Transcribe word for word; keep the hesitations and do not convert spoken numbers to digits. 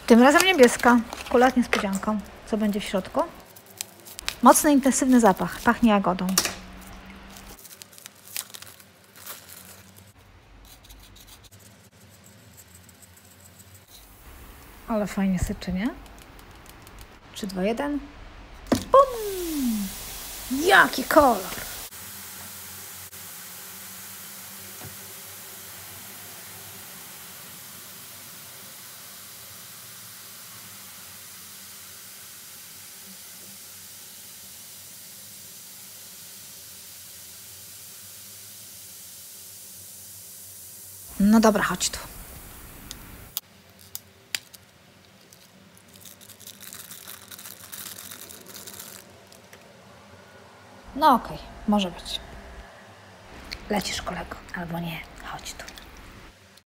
Tym razem niebieska. Kula z niespodzianką. Co będzie w środku? Mocny, intensywny zapach. Pachnie jagodą. Ale fajnie syczy, nie? trzy, dwa, jeden. Bum! Jaki kolor! No dobra, chodź tu. No okej, okay, może być. Lecisz, kolego, albo nie. Chodź tu.